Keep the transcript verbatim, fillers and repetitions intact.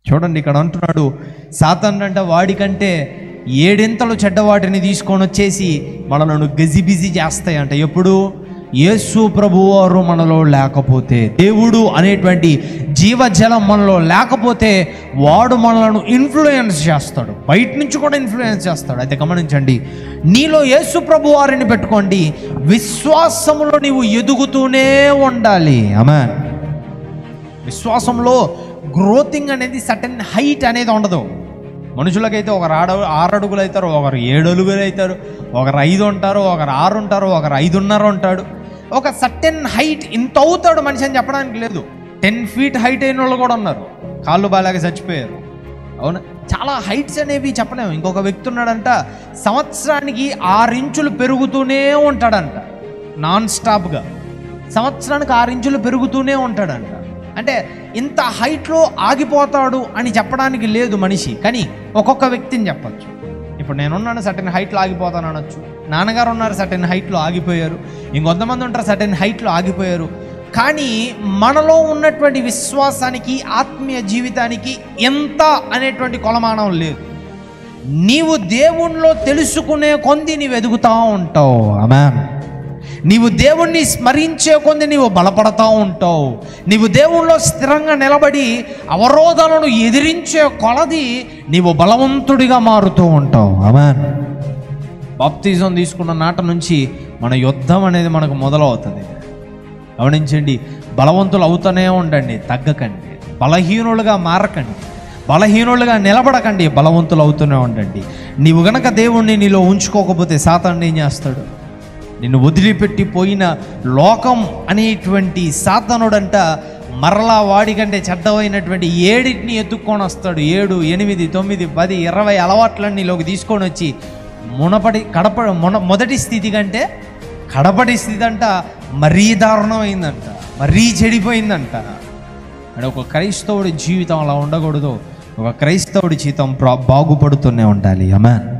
చూడండి, ఇక్కడ అంటున్నాడు సాతాను అంటే వాడికంటే ఏడింతలు చెడ్డవాటిని తీసుకొని వచ్చేసి మనలను గజిబిజి చేస్తాయంట. ఎప్పుడు? యేసు ప్రభువారు మనలో లేకపోతే, దేవుడు అనేటువంటి జీవజలం మనలో లేకపోతే వాడు మనలను ఇన్ఫ్లుయెన్స్ చేస్తాడు, బయట నుంచి కూడా ఇన్ఫ్లుయెన్స్ చేస్తాడు. అయితే గమనించండి, నీలో యేసు ప్రభువారిని పెట్టుకోండి, విశ్వాసములో నీవు ఎదుగుతూనే ఉండాలి. ఆమేన్. విశ్వాసంలో గ్రోతింగ్ అనేది సర్టెన్ హైట్ అనేది ఉండదు. మనుషులకైతే ఒకరు ఆడ ఆరు అడుగులు అవుతారు, ఒకరు ఏడు అడుగులు అవుతారు, ఒకరు ఐదు ఉంటారు, ఒకరు ఆరు ఉంటారు, ఒకరు ఐదున్నర ఉంటాడు. ఒక సర్టెన్ హైట్ ఇంత అవుతాడు మనిషి అని చెప్పడానికి లేదు. టెన్ ఫీట్ హైట్ అయిన వాళ్ళు కూడా ఉన్నారు, కాళ్ళు బాలాగా చచ్చిపోయారు. అవునా? చాలా హైట్స్ అనేవి చెప్పలేము. ఇంకొక వ్యక్తి ఉన్నాడంట, సంవత్సరానికి ఆరు ఇంచులు పెరుగుతూనే ఉంటాడంట, నాన్ స్టాప్గా సంవత్సరానికి ఆరు ఇంచులు పెరుగుతూనే ఉంటాడంట. అంటే ఇంత హైట్లో ఆగిపోతాడు అని చెప్పడానికి లేదు మనిషి, కానీ ఒక్కొక్క వ్యక్తిని చెప్పచ్చు. ఇప్పుడు నేనున్నాను, సర్టెన్ హైట్లో ఆగిపోతాను అనొచ్చు. నాన్నగారు ఉన్నారు, సర్టెన్ హైట్లో ఆగిపోయారు. ఇంకొంతమంది ఉంటారు, సర్టెన్ హైట్లో ఆగిపోయారు. కానీ మనలో ఉన్నటువంటి విశ్వాసానికి, ఆత్మీయ జీవితానికి ఎంత అనేటువంటి కొలమానం లేదు. నీవు దేవుణ్ణిలో తెలుసుకునే కొంది నీవు ఎదుగుతూ ఉంటావు. ఆమేన్. నీవు దేవుణ్ణి స్మరించే కొంది నీవు బలపడతా ఉంటావు. నీవు దేవుణ్ణిలో స్థిరంగా నిలబడి అవరోధాలను ఎదిరించే కొలది నీవు బలవంతుడిగా మారుతూ ఉంటావు. ఆమేన్. బాప్తిజం తీసుకున్న నాట నుంచి మన యుద్ధం అనేది మనకు మొదలవుతుంది. గమనించండి, బలవంతులు అవుతూనే ఉండండి, తగ్గకండి. బలహీనులుగా మారకండి, బలహీనులుగా నిలబడకండి, బలవంతులు అవుతూనే ఉండండి. నీవు గనక దేవుణ్ణి నీలో ఉంచుకోకపోతే సాతాను ఏం చేస్తాడు? నిన్ను వదిలిపెట్టి పోయిన లోకం అనేటువంటి సాతానుడంట మరలా వాడికంటే చెడ్డమైనటువంటి ఏడింటిని ఎత్తుక్కొని వస్తాడు. ఏడు, ఎనిమిది, తొమ్మిది, పది, ఇరవై అలవాట్లన్నీ నీలోకి తీసుకొని వచ్చి మునపడి కడప మొన మొదటి స్థితి కంటే కడపటి స్థితి అంట మరీ దారుణమైందంట, మరీ చెడిపోయిందంట. అంటే ఒక క్రైస్తవుడి జీవితం అలా ఉండకూడదు. ఒక క్రైస్తవుడి జీవితం బాగుపడుతూనే ఉండాలి. ఆమేన్.